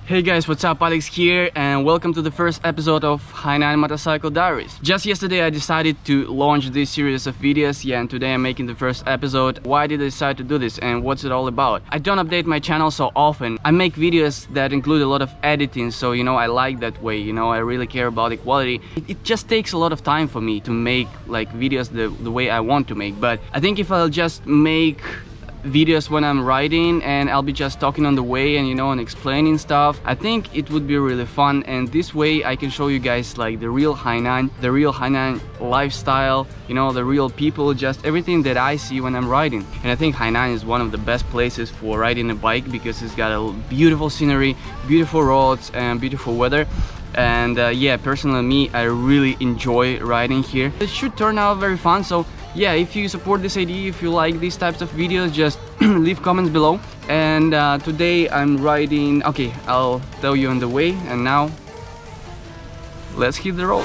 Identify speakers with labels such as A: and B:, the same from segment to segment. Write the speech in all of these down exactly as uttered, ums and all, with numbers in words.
A: Hey guys, what's up? Alex here and welcome to the first episode of Hainan Motorcycle Diaries. Just yesterday I decided to launch this series of videos, yeah, and today I'm making the first episode. Why did I decide to do this and what's it all about? I don't update my channel so often. I make videos that include a lot of editing, so you know, I like that way, you know, I really care about the quality. It, it just takes a lot of time for me to make like videos the, the way I want to make, but I think if I'll just make videos when I'm riding and I'll be just talking on the way and you know and explaining stuff, I think it would be really fun, and this way I can show you guys like the real Hainan, the real Hainan lifestyle, you know, the real people, just everything that I see when I'm riding. And I think Hainan is one of the best places for riding a bike because it's got a beautiful scenery, beautiful roads and beautiful weather. And uh, yeah, personally me, I really enjoy riding here. It should turn out very fun, so yeah, if you support this idea, if you like these types of videos, just leave comments below. And uh, today I'm riding, okay, I'll tell you on the way, and now let's hit the road.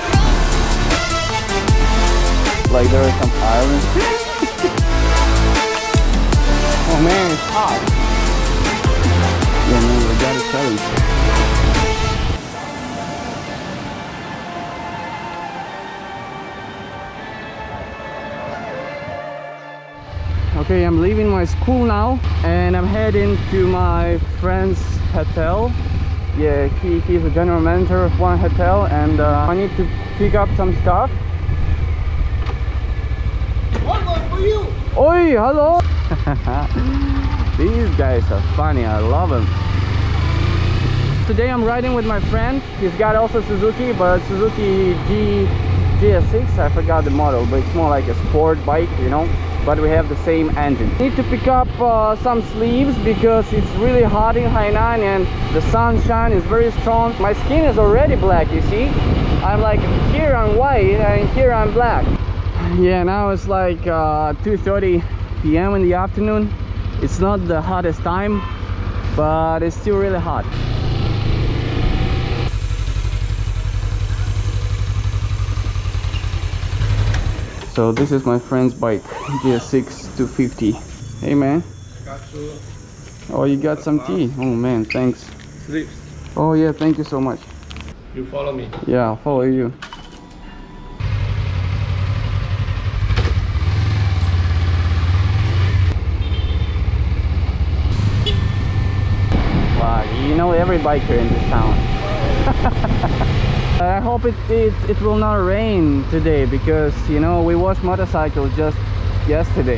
A: Like there are some islands. Oh man, it's hot. Yeah man, we gotta tell you. Okay, I'm leaving my school now and I'm heading to my friend's hotel. Yeah, he, he's a general manager of one hotel, and uh, I need to pick up some stuff.
B: One more for you!
A: Oi, hello! These guys are funny, I love them. Today I'm riding with my friend. He's got also Suzuki, but Suzuki G, G S six, I forgot the model, but it's more like a sport bike, you know. But we have the same engine. Need to pick up uh, some sleeves because it's really hot in Hainan and the sunshine is very strong. My skin is already black, you see. I'm like, here I'm white and here I'm black. Yeah, now it's like uh, two thirty p m in the afternoon. It's not the hottest time, but it's still really hot. So this is my friend's bike, G S six two fifty. Hey man.
B: Got you.
A: Oh, you got some tea. Oh man, thanks.
B: Sleeps.
A: Oh yeah, thank you so much.
B: You follow me.
A: Yeah, I'll follow you. Wow, you know every biker in this town. I hope it, it it will not rain today because you know we washed motorcycles just yesterday.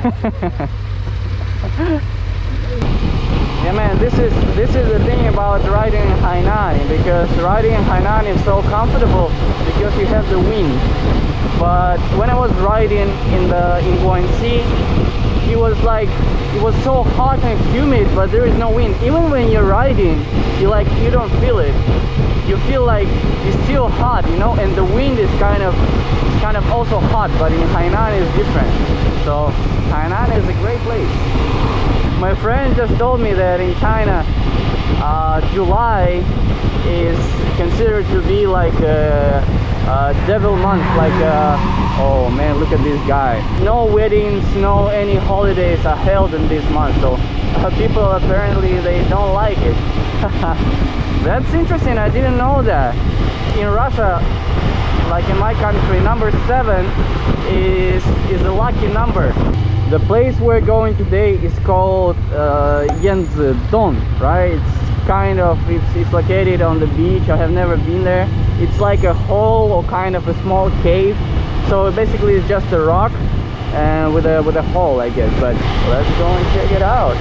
A: Yeah man, this is this is the thing about riding in Hainan, because riding in Hainan is so comfortable because you have the wind. But when I was riding in the in Guangxi, it was like it was so hot and humid, but there is no wind. Even when you're riding, you like you don't feel it. You feel like it's still hot, you know, and the wind is kind of kind of also hot, but in Hainan is different. So Hainan is a great place. My friend just told me that in China, uh, July is considered to be like a, a devil month, like a, oh man, look at this guy. No weddings, no any holidays are held in this month, so uh, people apparently they don't like it. That's interesting, I didn't know that. In Russia, like in my country, number seven is is a lucky number. The place we're going today is called uh, Yanzidong, right? It's kind of, it's, it's located on the beach. I have never been there. It's like a hole or kind of a small cave. So basically it's just a rock and with a, with a hole, I guess. But let's go and check it out.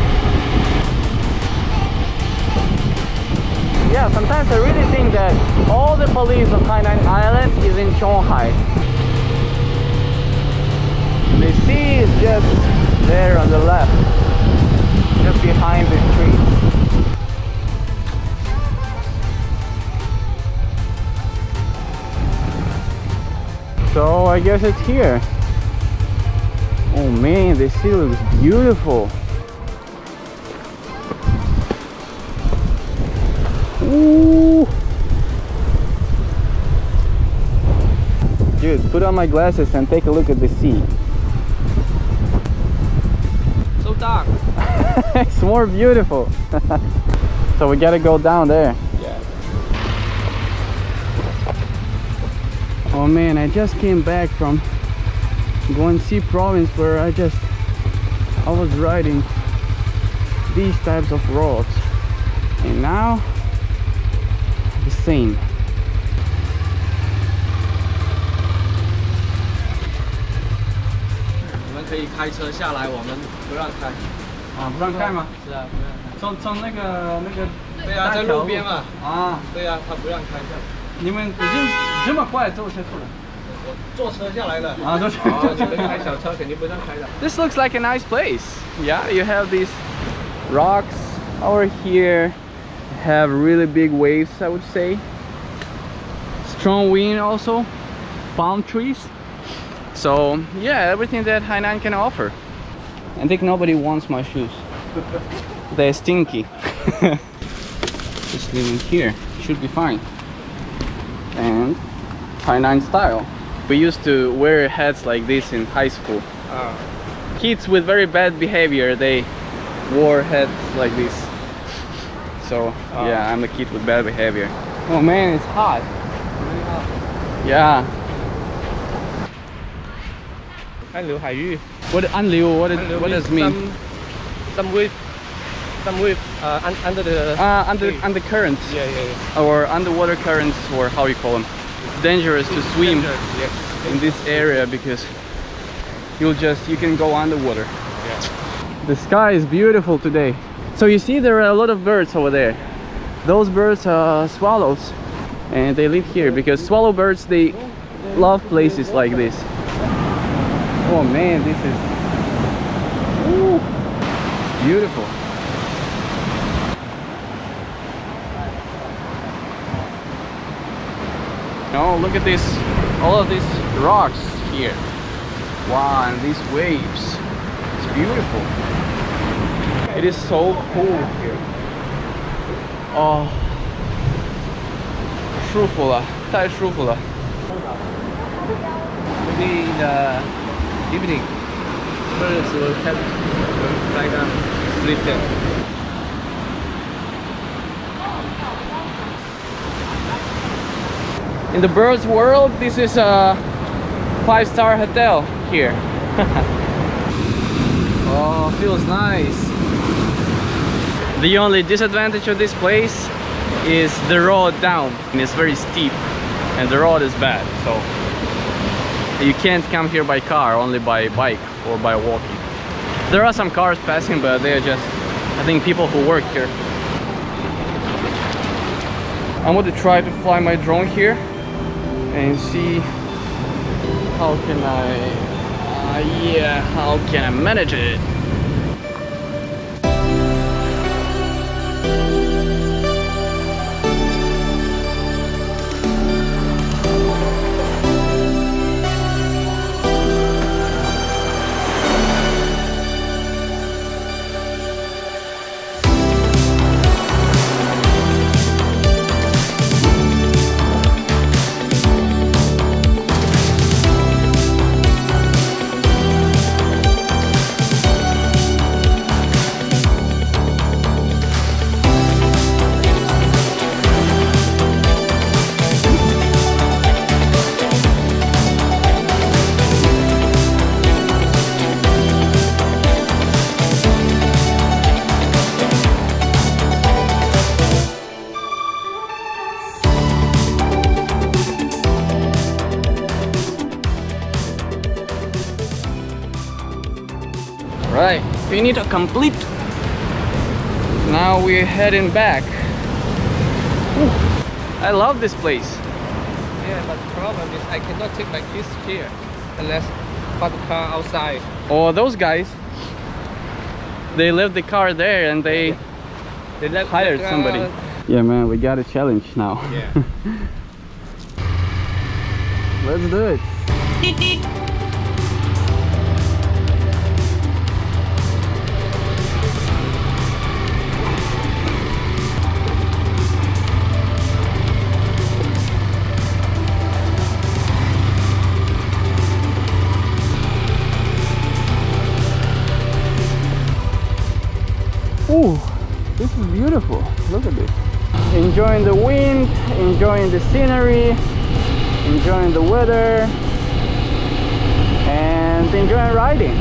A: Yeah, sometimes I really think that all the police of Hainan Island is in Qionghai. The sea is just there on the left, just behind the tree. So I guess it's here. Oh man, the sea looks beautiful. Ooh. Dude, put on my glasses and take a look at the sea. So dark. It's more beautiful. So we gotta go down there.
B: Yeah.
A: Oh man, I just came back from Guangxi province where I just I was riding these types of roads, and now the same.
B: 你们可以开车下来，我们不让开。
A: 啊，不让开吗？
B: 是啊，不让开。
A: 从从那个那个
B: 对啊，在路边嘛。
A: 啊，
B: 对啊，他不让开这样。
A: 你们已经这么快坐车去了？
B: 我坐车下来了。
A: 啊，坐车。
B: 哦，你们开小车肯定不让开的。
A: This looks like a nice place. Yeah, you have these rocks over here. Have really big waves, I would say. Strong wind also. Palm trees. So yeah, everything that Hainan can offer. I think nobody wants my shoes. They're stinky. Just leave them here. Should be fine. And Hainan style. We used to wear hats like this in high school.
B: Ah.
A: Kids with very bad behavior, they wore hats like this. So
B: Ah.
A: yeah, I'm the kid with bad behavior. Oh man, it's hot.
B: Really hot.
A: Yeah.
B: 安流海域。
A: What anliu? What, it,
B: Anliu
A: what does it mean?
B: Some, some wave, some wave uh, un, under the.
A: Uh, under
B: sea.
A: under currents.
B: Yeah, yeah, yeah.
A: Or underwater currents, or how you call them. It's dangerous to swim
B: Dangerous, yeah.
A: in this area because you'll just you can go underwater.
B: Yeah.
A: The sky is beautiful today. So you see there are a lot of birds over there. Those birds are swallows, and they live here because swallow birds, they love places like this. Oh man, this is ooh, beautiful. Oh, look at this, all of these rocks here. Wow, and these waves. It's beautiful. It is so cool here. Oh, 舒服了，太舒服了。
B: Maybe in the evening, birds will have will lie down, sleep there.
A: In the birds world, this is a five-star hotel here. Oh, feels nice. The only disadvantage of this place is the road down, and it's very steep, and the road is bad, so you can't come here by car, only by bike or by walking. There are some cars passing, but they are just, I think, people who work here. I'm going to try to fly my drone here and see how can I, uh, yeah, how can I manage it? Right, we need a complete. Now we're heading back. Ooh, I love this place.
B: Yeah, but the problem is I cannot take my kids here unless park the car outside.
A: Or those guys, they left the car there and they
B: They left
A: hired
B: the car-
A: somebody. Yeah, man, we got a challenge now.
B: Yeah.
A: Let's do it. Ooh, this is beautiful. Look at this. enjoying the wind, enjoying the scenery, enjoying the weather, and enjoying riding.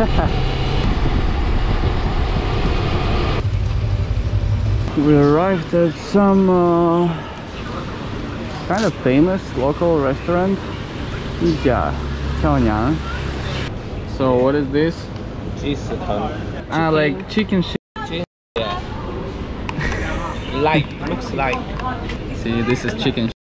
A: We arrived at some uh, kind of famous local restaurant, Qionghai. So what is this?
B: Cheese tongue.
A: Ah, like chicken shit.
B: Yeah. Like, looks like.
A: See, this is chicken shit.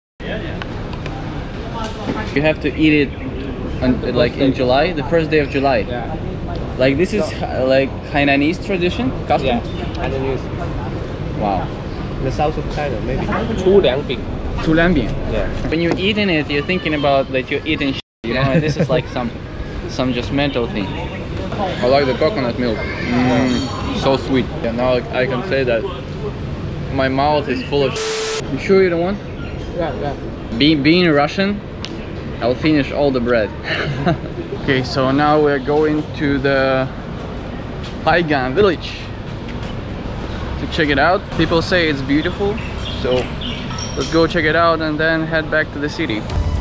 A: You have to eat it on, like in July, the first day of July.
B: Yeah.
A: Like this is uh, like Hainanese tradition, custom.
B: Yeah. Hainanese.
A: Wow.
B: The south of China, maybe. Chu liang bing.
A: Chu liang bing.
B: Yeah.
A: When you're eating it, you're thinking about that you're eating shit, you know, and this is like some some just mental thing. I like the coconut milk. Mm, so sweet. Yeah, now I can say that my mouth is full of shit. You sure you don't want?
B: Yeah, yeah.
A: Be, being Russian, I'll finish all the bread. Okay, so now we're going to the Hainan village to check it out. People say it's beautiful, so let's go check it out and then head back to the city.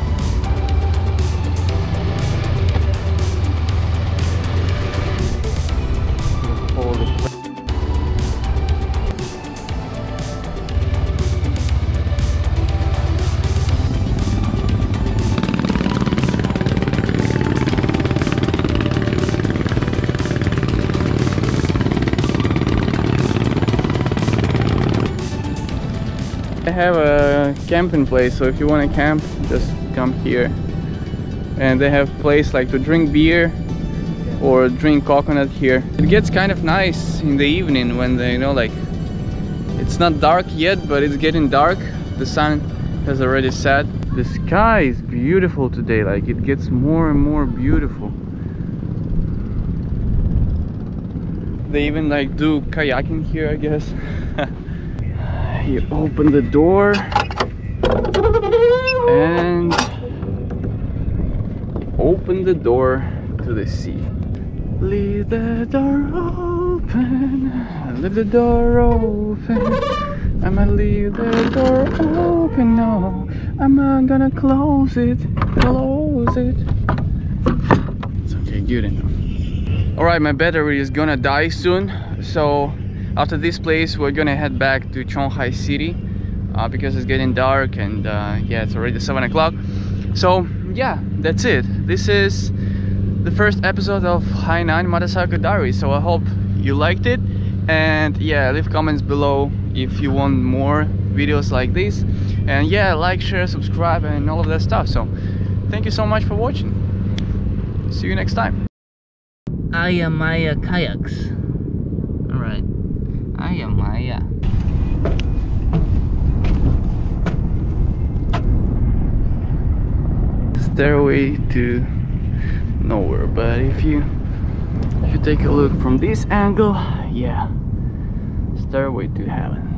A: They have a camping place, so if you want to camp, just come here. And they have place like to drink beer or drink coconut here. It gets kind of nice in the evening when they, you know, like it's not dark yet, but it's getting dark. The sun has already set. The sky is beautiful today, like it gets more and more beautiful. They even like do kayaking here, I guess. You open the door and open the door to the sea. Leave the door open, leave the door open. I'ma leave the door open, no, I'm not gonna close it, close it. It's okay, good enough. Alright, my battery is gonna die soon, so after this place we're gonna head back to Qionghai city uh, because it's getting dark and uh, yeah, it's already seven o'clock. So yeah, that's it. This is the first episode of Hainan Motorcycle Diaries, so I hope you liked it, and yeah, leave comments below if you want more videos like this, and yeah, like, share, subscribe and all of that stuff. So thank you so much for watching. See you next time. Aya Maya kayaks. Alright. Aya Maya. Stairway to nowhere, but if you if you take a look from this angle, yeah, stairway to heaven.